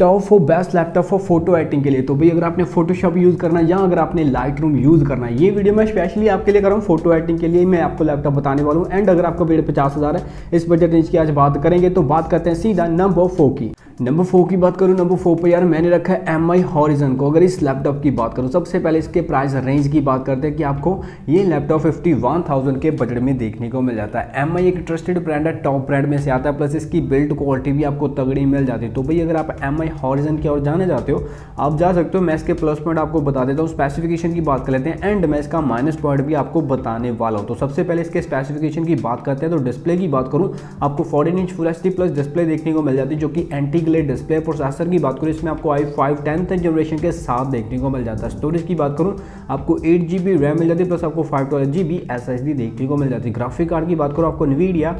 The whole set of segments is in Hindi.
Top four best laptop for photo editing के लिए। तो भाई अगर आपने फोटोशॉप यूज़ करना है या अगर आपने लाइट रूम यूज़ करना है, ये वीडियो मैं स्पेशली आपके लिए कर रहा हूँ। फोटो एडिटिंग के लिए मैं आपको लैपटॉप बताने वाला हूँ। एंड अगर आपका बजट 50,000 है, इस बजट रेंज की आज बात करेंगे। तो बात करते हैं सीधा नंबर 4 की। नंबर 4 की बात करूँ, नंबर 4 पर यार मैंने रखा है MI हॉरिजन को। अगर इस लैपटॉप की बात करूँ, सबसे पहले इसके प्राइस रेंज की बात करते हैं कि आपको ये लैपटॉप 51,000 के बजट में देखने को मिल जाता है। MI एक ट्रस्टेड ब्रांड है, टॉप ब्रांड में से आता है, प्लस इसकी बिल्ड क्वालिटी भी आपको तगड़ी मिल जाती है। तो भाई अगर आप MI हॉरिजन की ओर जाने जाते हो, आप जा सकते हो। मैं इसके प्लस पॉइंट आपको बता देता हूँ, स्पेसिफिकेशन की बात कर लेते हैं एंड मैं इसका माइनस पॉइंट भी आपको बताने वाला हूँ। तो सबसे पहले इसके स्पेसिफिकेशन की बात करते हैं। तो डिस्प्ले की बात करूँ, आपको 14 inch full HD plus display देखने को मिल जाती है, जो कि एंटी ग्लेयर डिस्प्ले। प्रोसेसर की बात करूँ, इसमें आपको i5 10th जनरेशन के साथ देखने को मिल जाता है। स्टोरेज की बात करूँ, आपको 8GB रैम मिल जाती है, प्लस आपको 512GB SSD देखने को मिल जाती है। ग्राफिक कार्ड की बात करूँ, आपको NVIDIA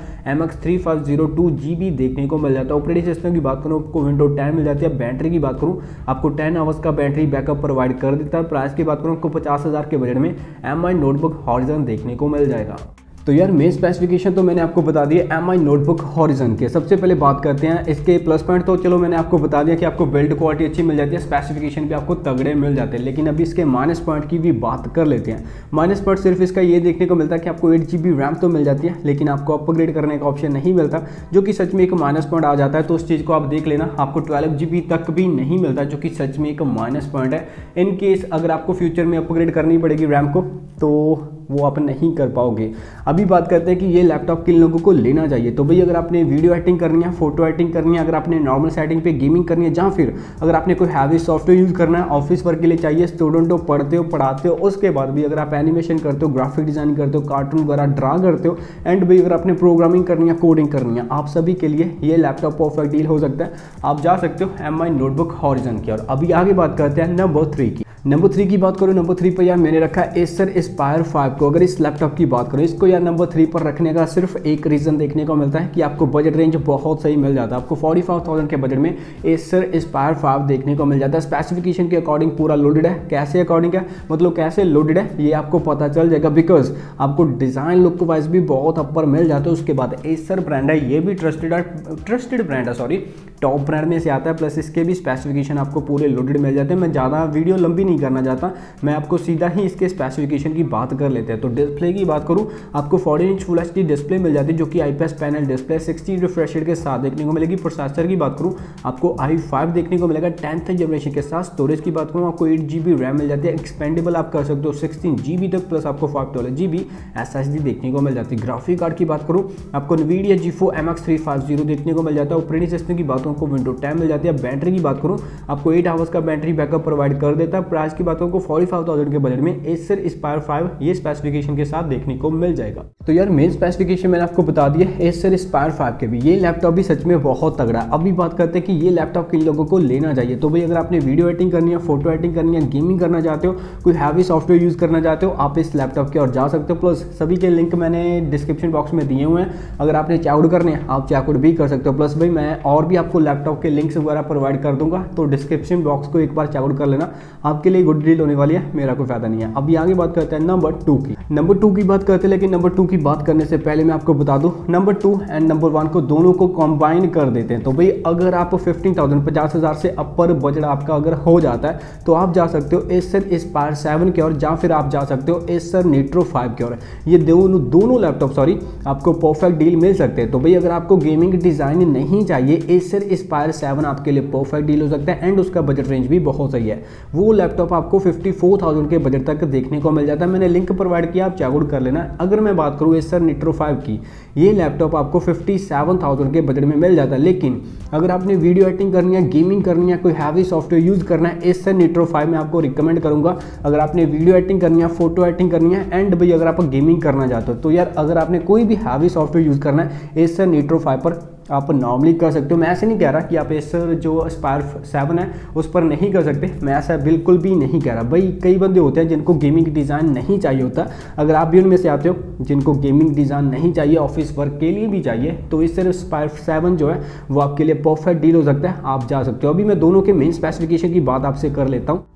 MX3502GB देखने को मिल जाता है। ऑपरेटिंग सिस्टम की बात करूँ, आपको विंडोज 10 मिल जाती है। बैटरी की बात करूँ, आपको 10 आवर्स का बैटरी बैकअप प्रोवाइड कर देता है। प्राइस की बात करूँ, आपको 50,000 के बजट में MI नोटबुक हॉरिजन देखने को मिल जाएगा। तो यार मेन स्पेसिफिकेशन तो मैंने आपको बता दिया MI नोटबुक हॉरिजन के। सबसे पहले बात करते हैं इसके प्लस पॉइंट। तो चलो मैंने आपको बता दिया कि आपको बिल्ड क्वालिटी अच्छी मिल जाती है, स्पेसिफिकेशन भी आपको तगड़े मिल जाते हैं। लेकिन अभी इसके माइनस पॉइंट की भी बात कर लेते हैं। माइनस पॉइंट सिर्फ इसका ये देखने को मिलता है कि आपको 8GB रैम तो मिल जाती है, लेकिन आपको अपग्रेड करने का ऑप्शन नहीं मिलता, जो कि सच में एक माइनस पॉइंट आ जाता है। तो उस चीज़ को आप देख लेना, आपको 12GB तक भी नहीं मिलता, जो कि सच में एक माइनस पॉइंट है। इन केस अगर आपको फ्यूचर में अपग्रेड करनी पड़ेगी रैम को, तो वो आप नहीं कर पाओगे। अभी बात करते हैं कि ये लैपटॉप किन लोगों को लेना चाहिए। तो भाई अगर आपने वीडियो एडिटिंग करनी है, फोटो एडिटिंग करनी है, अगर आपने नॉर्मल सेटिंग पे गेमिंग करनी है, या फिर अगर आपने कोई हैवी सॉफ्टवेयर यूज़ करना है, ऑफिस वर्क के लिए चाहिए, स्टूडेंट हो, पढ़ते हो, पढ़ाते हो, उसके बाद भी अगर आप एनिमेशन करते हो, ग्राफिक डिज़ाइन करते हो, कार्टून वगैरह ड्रा करते हो, एंड भाई अगर आपने प्रोग्रामिंग करनी है, कोडिंग करनी है, आप सभी के लिए ये लैपटॉप परफेक्ट डील हो सकता है। आप जा सकते हो MI नोटबुक हॉरिजन की। और अभी आगे बात करते हैं नंबर 3 की। नंबर 3 की बात करूँ, नंबर 3 पर यार मैंने रखा है एसर एस्पायर 5 को। अगर इस लैपटॉप की बात करूँ, इसको यार नंबर 3 पर रखने का सिर्फ एक रीज़न देखने को मिलता है कि आपको बजट रेंज बहुत सही मिल जाता है। आपको 45,000 के बजट में एसर एस्पायर 5 देखने को मिल जाता है। स्पेसिफिकेशन के अकॉर्डिंग पूरा लोडेड है। कैसे अकॉर्डिंग है, मतलब कैसे लोडेड है, ये आपको पता चल जाएगा, बिकॉज आपको डिज़ाइन लुक वाइज भी बहुत अपर मिल जाता है। उसके बाद एसर ब्रांड है, ये भी ट्रस्टेड ब्रांड है, सॉरी टॉप ब्रांड में से आता है, प्लस इसके भी स्पेसिफिकेशन आपको पूरे लोडेड मिल जाते हैं। मैं ज़्यादा वीडियो लंबी नहीं करना चाहता, मैं आपको सीधा ही इसके स्पेसिफिकेशन की बात कर लेते हैं। तो डिस्प्ले की बात करूं, आपको 14 इंच फुल HD डिस्प्ले मिल जाती है, जो कि IPS panel display 60 refresh rate के साथ देखने को मिलेगी। प्रोसेसर की बात करूं, आपको i5 देखने को मिलेगा 10th जनरेशन के साथ। स्टोरेज की बात करूं, आपको 8GB रैम मिल जाती है, एक्सपेंडेबल आप कर सकते हो 16GB तक, प्लस आपको 512GB SSD देखने को मिल जाती है। ग्राफिक कार्ड की बात करूँ, आपको NVIDIA GeForce MX350 देखने को मिल जाता है। ऑपरेटिंग सिस्टम की बात को विंडोज 10 मिल जाती है। बैटरी की बात करूं, आपको 8 आवर्स का बैटरी बैकअप प्रोवाइड कर देता है। प्राइस की बात करूं, 45,000 के बजट में एसर एस्पायर 5 ये स्पेसिफिकेशन के साथ देखने को मिल जाएगा। तो यार मेन स्पेसिफिकेशन मैंने आपको बता दिया एसर एस्पायर 5 के भी। ये लैपटॉप भी सच में बहुत तगड़ा है। अभी बात करते हैं कि ये लैपटॉप किन लोगों को लेना चाहिए। तो भाई अगर आपने वीडियो एडिटिंग करनी है, फोटो एडिटिंग करनी है, गेमिंग करना चाहते हो, कोई हैवी सॉफ्टवेयर यूज करना चाहते हो, आप इस लैपटॉप की ओर जा सकते हो। प्लस सभी के लिंक मैंने डिस्क्रिप्शन बॉक्स में दिए हुए हैं, अगर आपने चेकआउट करने हैं आप चेकआउट भी कर सकते हो। प्लस भाई मैं और भी आपको लैपटॉप के लिंक्स वगैरह प्रोवाइड कर दूंगा, तो डिस्क्रिप्शन बॉक्स को एक बार चेकआउट कर लेना, आपके लिए गुड डील होने वाली है, मेरा कोई फायदा नहीं है। अभी आगे बात करते हैं नंबर 2 की। नंबर 2 की बात करते हैं, लेकिन नंबर 2 की बात करने से पहले मैं आपको बता दूं, नंबर 2 एंड नंबर 1 को दोनों को कंबाइन कर देते हैं। तो भाई अगर आप 50,000 से अपर बजट आपका अगर हो जाता है, तो आप जा सकते हो एसर एस्पायर 7 की ओर, या फिर आप जा सकते हो एसर नीट्रो 5 की ओर। ये दोनों लैपटॉप आपको परफेक्ट डील मिल सकते हैं। तो भाई अगर आपको गेमिंग डिजाइन नहीं चाहिए, एसर एस्पायर 7 आपके लिए परफेक्ट डील हो सकता है, एंड उसका बजट रेंज भी बहुत सही है। वो लैपटॉप आपको 54,000 के बजट तक देखने को मिल जाता है। मैंने लिंक प्रोवाइड किया, आप चेकआउट कर लेना। अगर मैं बात करूँ एसर नीट्रो 5 की, ये लैपटॉप आपको 57,000 के बजट में मिल जाता है। लेकिन अगर आपने वीडियो एडिटिंग करनी है, गेमिंग करनी है, कोई हैवी सॉफ्टवेयर यूज करना है, एसर नीट्रो 5 में आपको रिकमेंड करूंगा। अगर आपने वीडियो एडिटिंग करनी है, फोटो एडिटिंग करनी है, एंड भाई अगर आप गेमिंग करना चाहते हो, तो यार अगर आपने कोई भी हैवी सॉफ्टवेयर यूज करना है, एसर नीट्रो 5 पर आप नॉर्मली कर सकते हो। मैं ऐसे नहीं कह रहा कि आप एसर जो एस्पायर 7 है उस पर नहीं कर सकते, मैं ऐसा बिल्कुल भी नहीं कह रहा। भाई कई बंदे होते हैं जिनको गेमिंग डिज़ाइन नहीं चाहिए होता, अगर आप भी उनमें से आते हो जिनको गेमिंग डिज़ाइन नहीं चाहिए, ऑफिस वर्क के लिए भी चाहिए, तो एसर एस्पायर 7 जो है वो आपके लिए परफेक्ट डील हो सकता है, आप जा सकते हो। अभी मैं दोनों के मेन स्पेसिफिकेशन की बात आपसे कर लेता हूँ।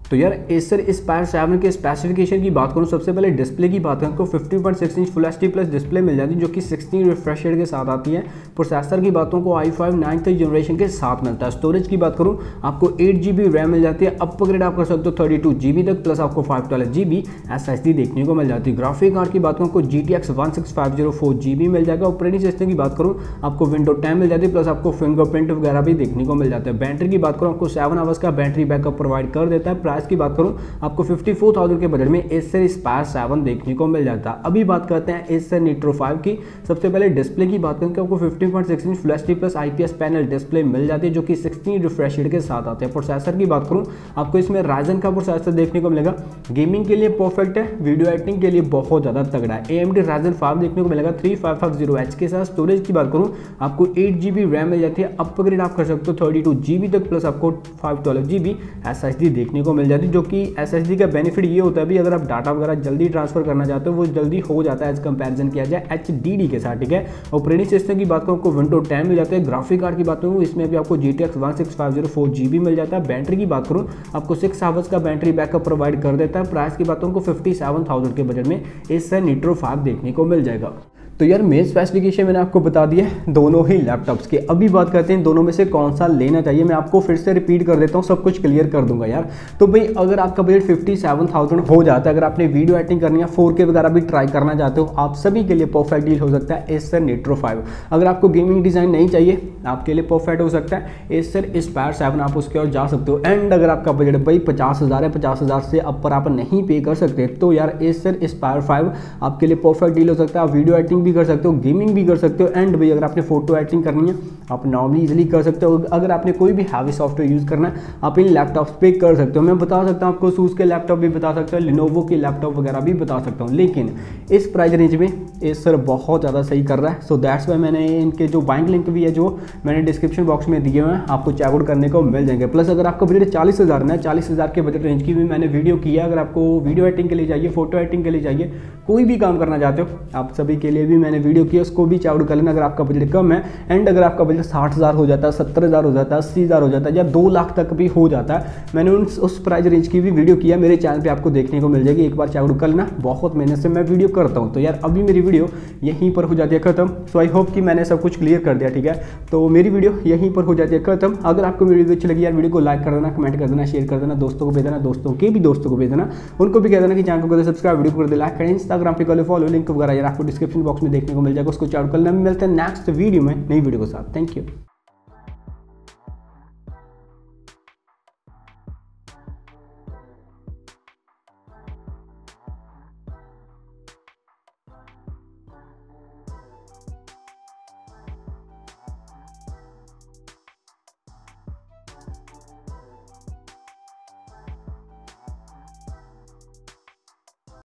तो यार एसर एस्पायर 7 के स्पेसिफिकेशन की बात करूँ, सबसे पहले डिस्प्ले की बात करूँ तो 50.6 inch full HD plus display मिल जाती है जो कि 16 रिफ्रेश रेट के साथ आती है। प्रोसेसर की बातों को i5 9th जनरेशन के साथ मिलता है। स्टोरेज की बात करूँ आपको 8 GB रैम मिल जाती है, अपग्रेड आप कर सकते हो 32 GB तक, प्लस आपको 512 GB SSD देखने को मिल जाती है। ग्राफिक कार्ड की बात करूँ आपको GTX 1650 4GB मिल जाएगा। ऑपरेटिंग सिस्टम की बात करूँ आपको विंडो 10 मिल जाती है, प्लस आपको फिंगरप्रिंट वगैरह भी देखने को मिल जाता है। बैटरी की बात करूँ आपको 7 आवर्स का बैटरी बैकअप प्रोवाइड कर देता है। प्राइस की बात करूँ आपको 54,000 के बजट में एसर एस्पायर 7 देखने को मिल जाता है। अभी बात करते हैं एसर निट्रो 5 की। सबसे पहले डिस्प्ले की बात करें तो आपको 15.6 inch full HD plus IPS panel display मिल जाती है जो कि 16 रिफ्रेश रेट के साथ आते हैं। प्रोसेसर की बात करूं आपको इसमें राइजन का प्रोसेसर देखने को मिलेगा। गेमिंग के लिए परफेक्ट है, वीडियो एडिटिंग के लिए बहुत ज़्यादा तगड़ा है। AMD राइजन 5 देखने को मिलेगा 3550H के साथ। स्टोरेज की बात करूँ आपको 8 GB रैम मिल जाती है, अपग्रेड आप कर सकते हो 32 GB तक, प्लस आपको 512 GB SSD देखने को मिल जाती है। जो कि SSD का बेनिफिट ये होता है भी अगर आप डाटा वगैरह जल्दी ट्रांसफर करना चाहते हो वो जल्दी हो जाता है एज कंपैरिजन किया जाए HDD के साथ, ठीक है। ऑपरेटिंग सिस्टम की बात करूँ आपको विंडो 10 मिल जाता है। ग्राफिक कार्ड की बात करूँ इसमें भी आपको GTX 1650 4GB मिल जाता है। बैटरी की बात करूँ आपको 6 आवर्स का बैटरी बैकअप प्रोवाइड कर देता है। प्राइस की बात करूँ 57,000 के बजट में एसर निट्रो 5 देखने को मिल जाएगा। तो यार मेन स्पेसिफिकेशन मैंने आपको बता दिया है दोनों ही लैपटॉप्स के। अभी बात करते हैं दोनों में से कौन सा लेना चाहिए। मैं आपको फिर से रिपीट कर देता हूँ, सब कुछ क्लियर कर दूंगा यार। तो भाई अगर आपका बजट 57,000 हो जाता है, अगर आपने वीडियो एडिटिंग करनी है 4K वगैरह भी ट्राई करना चाहते हो, आप सभी के लिए परफेक्ट डील हो सकता है एसर निट्रो 5। अगर आपको गेमिंग डिज़ाइन नहीं चाहिए आपके लिए परफेक्ट हो सकता है एसर एस्पायर 7, आप उसके और जा सकते हो। एंड अगर आपका बजट भाई 50,000 है, 50,000 से ऊपर आप नहीं पे कर सकते तो यार एसर एस्पायर 5 आपके लिए परफेक्ट डील हो सकता है। आप वीडियो एडिटिंग भी कर सकते हो, गेमिंग भी कर सकते हो, एंड भाई अगर आपने फोटो एडिटिंग करनी है आप नॉर्मली इजीली कर सकते हो। अगर आपने कोई भी हैवी सॉफ्टवेयर यूज़ करना है आप इन लैपटॉप्स पे कर सकते हो। मैं बता सकता हूँ आपको सूस के लैपटॉप भी बता सकता हूँ, लिनोवो के लैपटॉप वगैरह भी बता सकता हूँ, लेकिन इस प्राइस रेंज में एसर बहुत ज़्यादा सही कर रहा है। सो दैट्स वाई मैंने इनके जो बाइंग लिंक भी है जो मैंने डिस्क्रिप्शन बॉक्स में दिए हुए हैं आपको चेकआउट करने को मिल जाएंगे। प्लस अगर आपका बजट 40,000 है, 40,000 के बजट रेंज की भी मैंने वीडियो की है। अगर आपको वीडियो एडिटिंग के लिए चाहिए, फोटो एडिटिंग के लिए चाहिए, कोई भी काम करना चाहते हो आप सभी के लिए भी मैंने वीडियो की, उसको भी चेकआउट कर लेना अगर आपका बजट कम है। एंड अगर आपका बजट 60,000 हो जाता है, 70,000 हो जाता है, 80,000 हो जाता है या 2 लाख तक भी हो जाता है, मैंने उस प्राइस रेंज की भी वीडियो किया, मेरे चैनल पे आपको देखने को मिल जाएगी। एक बार चेकआउट कर लेना, बहुत मेहनत से मैं वीडियो करता हूँ। तो यार अभी मेरी वीडियो यहीं पर हो जाती है खत्म। सो आई होप कि मैंने सब कुछ क्लियर कर दिया, ठीक है। तो मेरी वीडियो यहीं पर हो जाती है खत्म। अगर आपको मेरी वीडियो अच्छी लगी यार वीडियो को लाइक कर देना, कमेंट कर देना, शेयर कर देना, दोस्तों को भेज देना, दोस्तों के भी दोस्तों को भेज देना, उनको भी कह देना कि चैनल को कर दे सब्सक्राइब, वीडियो को कर दे लाइक करें, इंस्टाग्राम पे कर फॉलो, लिंक वगैरह यार आपको डिस्क्रिप्शन बॉक्स में देखने को मिल जाएगा, उसको चेकआउट कर लेना। मिलते हैं नेक्स्ट वीडियो में नई वीडियो के साथ। Thank you.